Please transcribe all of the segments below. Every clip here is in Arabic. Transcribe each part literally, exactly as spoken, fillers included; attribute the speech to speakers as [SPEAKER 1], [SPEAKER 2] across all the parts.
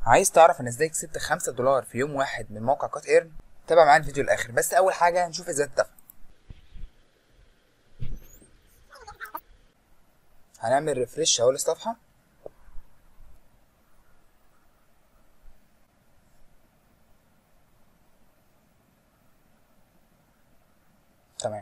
[SPEAKER 1] عايز تعرف انا ازاي كسبت خمسة دولار في يوم واحد من موقع كات ايرن؟ تابع معايا الفيديو للاخر. بس اول حاجه هنشوف ازاي تدفع. هنعمل ريفريش اهو للصفحه. تمام،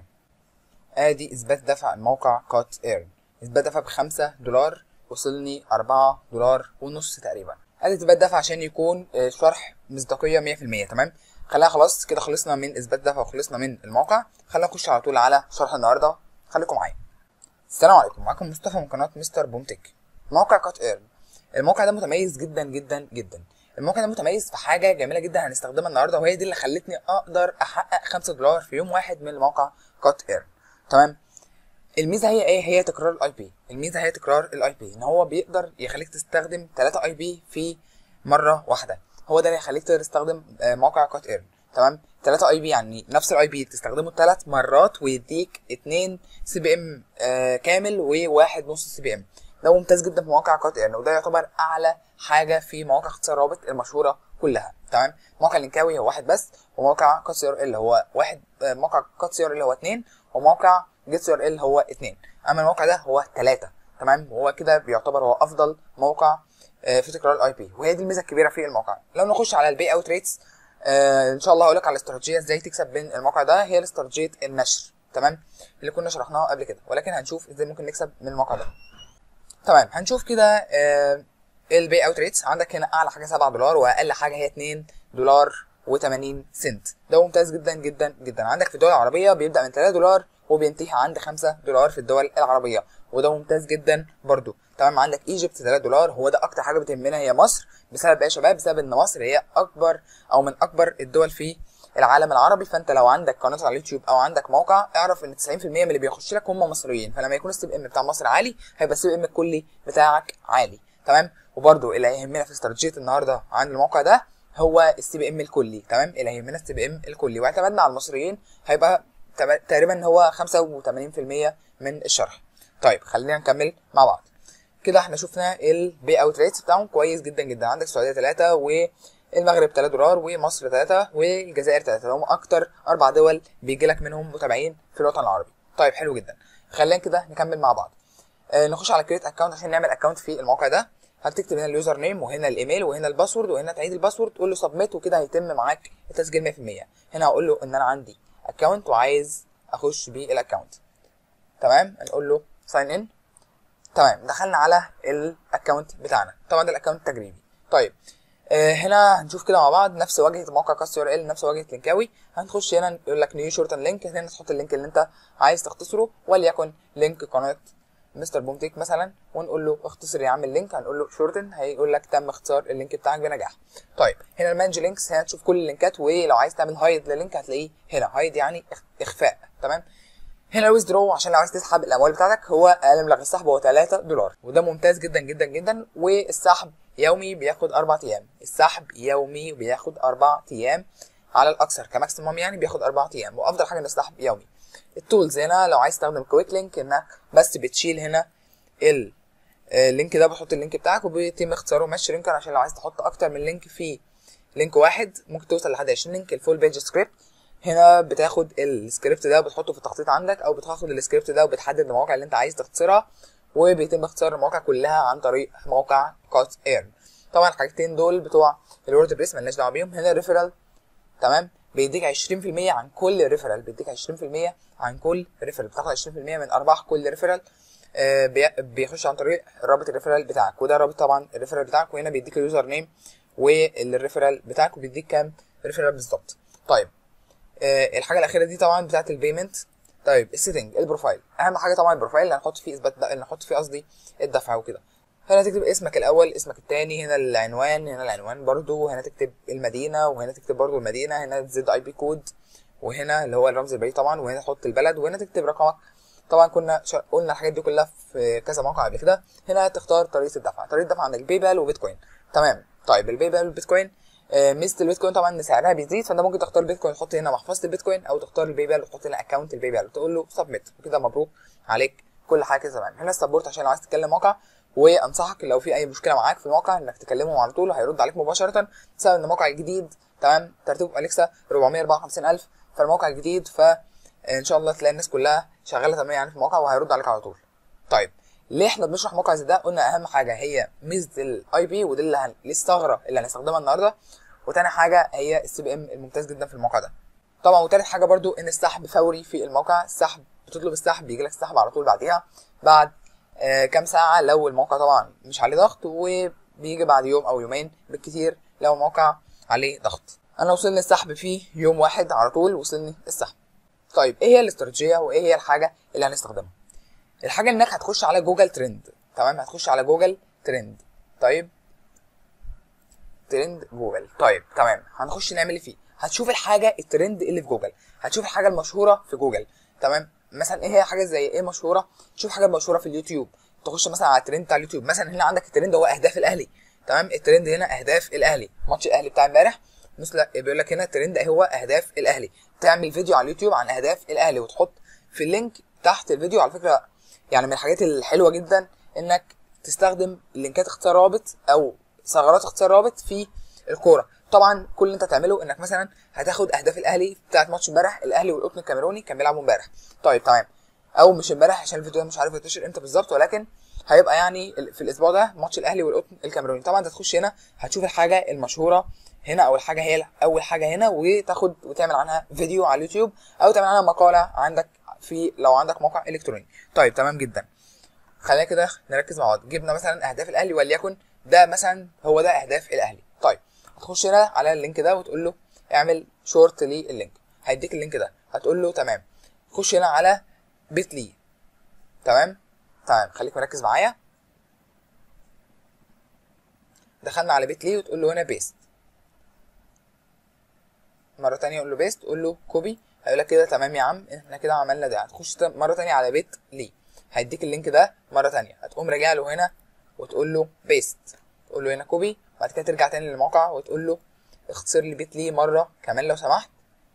[SPEAKER 1] ادي اثبات دفع موقع كات ايرن. اثبات دفع بخمسة دولار، وصلني أربعة دولار ونص تقريبا. ادي اثبات دفع عشان يكون شرح مصداقيه مية في المية. تمام، خلينا خلاص كده خلصنا من اثبات دفع وخلصنا من الموقع. خلينا نخش على طول على شرح النهارده. خليكم معايا. السلام عليكم، معاكم مصطفى من قناه مستر بومتك. موقع كات ايرن، الموقع ده متميز جدا جدا جدا. الموقع ده متميز في حاجه جميله جدا هنستخدمها النهارده، وهي دي اللي خلتني اقدر احقق خمسة دولار في يوم واحد من موقع كات ايرن. تمام، الميزه هي ايه؟ هي تكرار الاي بي. الميزه هي تكرار الاي بي، ان هو بيقدر يخليك تستخدم ثلاثة اي بي في مره واحده. هو ده اللي يخليك تقدر تستخدم موقع كات ايرن. تمام، ثلاثة اي بي يعني نفس الاي بي تستخدمه ثلاث مرات ويديك اتنين سي بي ام آه كامل وواحد نص سي بي ام. ده ممتاز جدا في مواقع كات ايرن، وده يعتبر اعلى حاجه في مواقع اختصار رابط المشهوره كلها. تمام، موقع لينكاوي هو واحد بس، وموقع كات سي ار ال هو واحد، موقع كات سي ار ال هو اتنين، وموقع جيت سي ار ال هو اتنين. اما الموقع ده هو ثلاثة. تمام، وهو كده بيعتبر هو افضل موقع في تكرار الاي بي، وهي دي الميزه الكبيره في الموقع. لو نخش على البي اوت ريتس، آه ان شاء الله هقول لك على استراتيجيه ازاي تكسب من الموقع ده. هي استراتيجيه النشر، تمام، اللي كنا شرحناها قبل كده، ولكن هنشوف ازاي ممكن نكسب من الموقع ده. تمام، هنشوف كده آه البي اوت ريتس. عندك هنا اعلى حاجه سبعة دولار، واقل حاجه هي اتنين دولار وتمانين سنت. ده ممتاز جدا جدا جدا. عندك في الدول العربيه بيبدا من تلاتة دولار وبينتهي عند خمسة دولار في الدول العربيه، وده ممتاز جدا برضو. تمام، عندك ايجيبت تلاتة دولار، هو ده اكتر حاجه بتهمنا هي مصر. بسبب ايه يا شباب؟ بسبب ان مصر هي اكبر او من اكبر الدول في العالم العربي. فانت لو عندك قناه على اليوتيوب او عندك موقع، اعرف ان تسعين في المية من اللي بيخش لك هم مصريين. فلما يكون السي بي ام بتاع مصر عالي، هيبقى السي بي ام الكلي بتاعك عالي. تمام، وبرده اللي هيهمنا في استراتيجيه النهارده عن الموقع ده هو السي بي ام الكلي. تمام، اللي هيهمنا السي بي ام الكلي، واعتمدنا على المصريين هيبقى تقريبا هو خمسة وتمانين في المية من الشرح. طيب خلينا نكمل مع بعض. كده احنا شفنا البي اوت ريتس بتاعهم كويس جدا جدا. عندك السعوديه ثلاثة، والمغرب تلاتة دولار، ومصر ثلاثة، والجزائر ثلاثة. هم اكتر اربع دول بيجي لك منهم متابعين في الوطن العربي. طيب حلو جدا، خلينا كده نكمل مع بعض. آه نخش على كريت اكونت عشان نعمل اكونت في الموقع ده. هتكتب هنا اليوزر نيم، وهنا الايميل، وهنا الباسورد، وهنا تعيد الباسورد، تقول له سبميت، وكده هيتم معاك التسجيل مية في المية. هنا هقول له ان انا عندي اكونت وعايز اخش بيه الاكونت. تمام، هنقول له ساين ان. تمام، دخلنا على الاكونت بتاعنا. طبعا ده الاكونت التجريبي. طيب آه هنا هنشوف كده مع بعض نفس واجهه موقع كات سي ار ال، نفس واجهه لينكاوي. هنخش هنا يقول لك نيو شورتن لينك، هنا تحط اللينك اللي انت عايز تختصره، وليكن لينك قناه مستر بومتك مثلا، ونقول له اختصر يا عم اللينك. هنقول له شورتن، هيقول لك تم اختصار اللينك بتاعك بنجاح. طيب هنا المانج لينكس، هنا تشوف كل اللينكات، ولو عايز تعمل هايد للينك هتلاقيه هنا. هايد يعني اخفاء. تمام، هنا الويزدرو عشان لو عايز تسحب الاموال بتاعتك، هو اقل مبلغ السحب هو تلاتة دولار، وده ممتاز جدا جدا جدا. والسحب يومي بياخد اربع ايام. السحب يومي بياخد اربع ايام على الاكثر، كماكسيموم يعني بياخد اربع ايام، وافضل حاجه ان السحب يومي. التولز هنا لو عايز تستخدم كويك لينك، انك بس بتشيل هنا اللينك ده، بتحط اللينك بتاعك وبيتم اختصاره ماتش لينكر، عشان لو عايز تحط اكتر من لينك في لينك واحد ممكن توصل لحد عشرين لينك. الفول بيج سكريبت، هنا بتاخد السكريبت ده وبتحطه في التخطيط عندك، او بتاخد السكريبت ده وبتحدد المواقع اللي انت عايز تختصرها، وبيتم اختصار المواقع كلها عن طريق موقع كات ايرن. طبعا الحاجتين دول بتوع الورد بريس مالناش دعوه بيهم. هنا ريفرال، تمام، بيديك عشرين في المية عن كل ريفرال، بيديك عشرين في المية عن كل ريفرال، بتاخد عشرين في المية من ارباح كل ريفرال. آه بيخش عن طريق رابط الريفرال بتاعك، وده رابط طبعا الريفرال بتاعك. وهنا بيديك اليوزر نيم والريفرال بتاعك، وبيديك كام ريفرال بالظبط. طيب آه الحاجه الاخيره دي طبعا بتاعه البيمنت. طيب السيتنج، البروفايل، اهم حاجه طبعا البروفايل اللي هنحط فيه اثبات، اللي هنحط فيه قصدي الدفع وكده. هنا تكتب اسمك الاول، اسمك الثاني، هنا العنوان، هنا العنوان برضو، هنا تكتب المدينه، وهنا تكتب برضو المدينه، هنا تزد اي بي كود، وهنا اللي هو الرمز البريد طبعا، وهنا تحط البلد، وهنا تكتب رقمك. طبعا كنا قلنا الحاجات دي كلها في كذا موقع قبل كده. هنا تختار طريقه الدفع، طريقه الدفع عندك باي بال وبيتكوين. تمام، طيب الباي بال والبيتكوين، آه ميزه البيتكوين طبعا ان سعرها بيزيد، فانت ممكن تختار البيتكوين تحط هنا محفظه البيتكوين، او تختار الباي بال وتحط هنا اكونت الباي بال وتقول له سبميت، وكده مبروك عليك كل حاجه كده تمام. هنا السبورت عشان لو عايز تتكلم موقع، وانصحك لو في اي مشكله معاك في الموقع انك تكلمهم على طول، هيرد عليك مباشره بسبب ان الموقع الجديد تمام ترتيبه في اليكسا أربعمية وأربعة وخمسين ألف، فالموقع الجديد فان شاء الله تلاقي الناس كلها شغاله تمام يعني في الموقع وهيرد عليك على طول. طيب ليه احنا بنشرح موقع زي ده؟ قلنا اهم حاجه هي ميزه الاي بي، ودي اللي هن... الثغره اللي هنستخدمها النهارده، وتاني حاجه هي السي بي ام الممتاز جدا في الموقع ده طبعا، وتالت حاجه برضو ان السحب فوري في الموقع. السحب بتطلب السحب بيجي لك السحب على طول بعديها بعد آه كام ساعه لو الموقع طبعا مش عليه ضغط، وبيجي بعد يوم او يومين بالكتير لو الموقع عليه ضغط. انا وصلني السحب في يوم واحد على طول وصلني السحب. طيب ايه هي الاستراتيجيه وايه هي الحاجه اللي هنستخدمها؟ الحاجه انك هتخش على جوجل ترند تمام، هتخش على جوجل ترند. طيب ترند جوجل. طيب تمام، هنخش نعمل ايه فيه؟ هتشوف الحاجه الترند اللي في جوجل، هتشوف الحاجه المشهوره في جوجل تمام. مثلا ايه هي حاجه زي ايه مشهوره؟ تشوف حاجه مشهوره في اليوتيوب، تخش مثلا على الترند بتاع اليوتيوب. مثلا هنا عندك الترند هو اهداف الاهلي تمام، الترند هنا اهداف الاهلي، ماتش الاهلي بتاع امبارح مثل بيقول لك هنا الترند هو اهداف الاهلي. تعمل فيديو على اليوتيوب عن اهداف الاهلي وتحط في اللينك تحت الفيديو. على فكره يعني من الحاجات الحلوه جدا انك تستخدم لينكات اختصار رابط او ثغرات اختصار رابط في الكوره. طبعا كل اللي انت تعمله انك مثلا هتاخد اهداف الاهلي بتاعت ماتش امبارح، الاهلي والقطن الكاميروني كان بيلعبوا امبارح. طيب تمام، او مش امبارح عشان الفيديو ده مش عارف ينتشر امتى بالظبط، ولكن هيبقى يعني في الاسبوع ده ماتش الاهلي والقطن الكاميروني. طبعا انت تخش هنا هتشوف الحاجه المشهوره هنا او الحاجه هي اول حاجه هنا، وتاخد وتعمل عنها فيديو على اليوتيوب او تعمل عنها مقاله عندك في لو عندك موقع الكتروني. طيب تمام جدا، خلينا كده نركز مع بعض. جبنا مثلا اهداف الاهلي وليكن ده مثلا هو ده اهداف الاهلي. طيب هتخش هنا على اللينك ده وتقول له اعمل شورت لللينك، هيديك اللينك ده، هتقول له تمام. خش هنا على بيت لي تمام تمام، خليك مركز معايا. دخلنا على بيت لي وتقول له هنا بيست، مره ثانيه قول له بيست، قول له كوبي، هيقول لك كده تمام يا عم احنا كده عملنا ده. هتخش مره ثانيه على بيت لي، هيديك اللينك ده مره ثانيه، هتقوم راجع له هنا وتقول له بيست، تقول له هنا كوبي، بعد كده ترجع تاني للموقع وتقول له اختصر لي بيت لي مره كمان لو سمحت،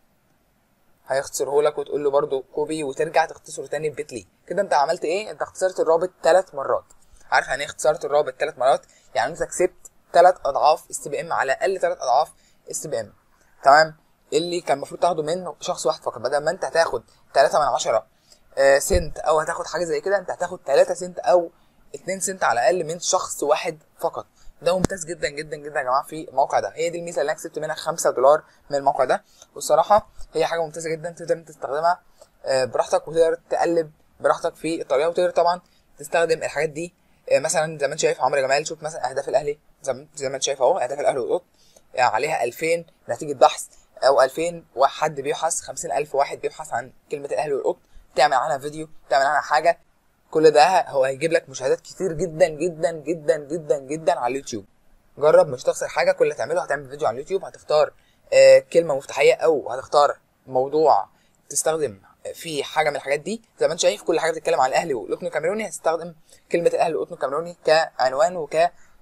[SPEAKER 1] هيختصره لك وتقول له برده كوبي وترجع تختصره تاني ببيت لي. كده انت عملت ايه؟ انت اختصرت الرابط ثلاث مرات. عارف يعني ايه اختصرت الرابط ثلاث مرات؟ يعني انت كسبت ثلاث اضعاف السي بي ام، على الاقل ثلاث اضعاف السي بي ام تمام، اللي كان المفروض تاخده من شخص واحد فقط. بدل ما انت هتاخد ثلاثة من عشرة سنت او هتاخد حاجه زي كده، انت هتاخد ثلاثة سنت او اتنين سنت على الاقل من شخص واحد فقط. ده ممتاز جدا جدا جدا يا جماعه في الموقع ده. هي دي الميزه اللي انا كسبت منها خمسة دولار من الموقع ده، والصراحه هي حاجه ممتازه جدا، تقدر تستخدمها براحتك وتقدر تقلب براحتك في الطريقه، وتقدر طبعا تستخدم الحاجات دي مثلا زي ما انت شايف عمرو جمال. شوف مثلا اهداف الاهلي زي ما انت شايف اهو، اهداف الاهلي والقط يعني عليها ألفين نتيجه بحث او ألفين واحد بيبحث، خمسين ألف واحد بيبحث عن كلمه الاهلي والقط، تعمل عنها فيديو، تعمل عنها حاجه، كل ده هو هيجيب لك مشاهدات كتير جدا جدا جدا جدا جدا على اليوتيوب. جرب مش هتخسر حاجه، كل اللي هتعمله هتعمل فيديو على اليوتيوب، هتختار آه كلمه مفتاحيه او هتختار موضوع تستخدم في حاجه من الحاجات دي. زي ما انت شايف كل حاجه بتتكلم عن الاهلي والقطن الكاميروني هتستخدم كلمه الاهلي والقطن الكاميروني كعنوان وك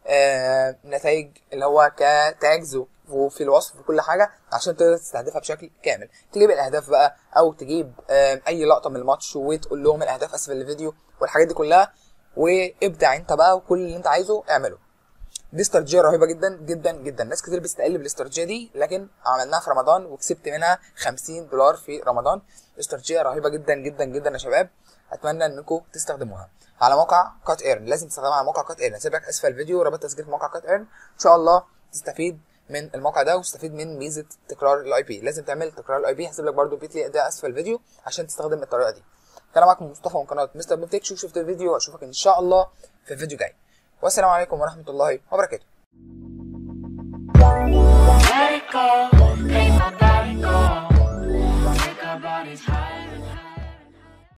[SPEAKER 1] آه نتائج اللي هو كتاجز وفي الوصف وكل حاجه عشان تقدر تستهدفها بشكل كامل. تجيب الاهداف بقى او تجيب آه اي لقطه من الماتش وتقول لهم الاهداف اسفل الفيديو والحاجات دي كلها، وابدع انت بقى وكل اللي انت عايزه اعمله. دي استراتيجيه رهيبه جدا جدا جدا، ناس كتير بتستقل بالاستراتيجيه دي، لكن عملناها في رمضان وكسبت منها خمسين دولار في رمضان. استراتيجيه رهيبه جدا جدا جدا يا شباب، اتمنى انكم تستخدموها على موقع كات ايرن. لازم تستخدمها على موقع كات ايرن، هسيب لك اسفل الفيديو رابط تسجيل في موقع كات ايرن، ان شاء الله تستفيد من الموقع ده وتستفيد من ميزه تكرار الاي بي. لازم تعمل تكرار الاي بي، هسيب لك برده بيت لي ده اسفل الفيديو عشان تستخدم الطريقه دي. كان معاكم مصطفى من قناه مستر بومتك. شوف شفت الفيديو واشوفك ان شاء الله في الفيديو جاي، والسلام عليكم ورحمه الله وبركاته.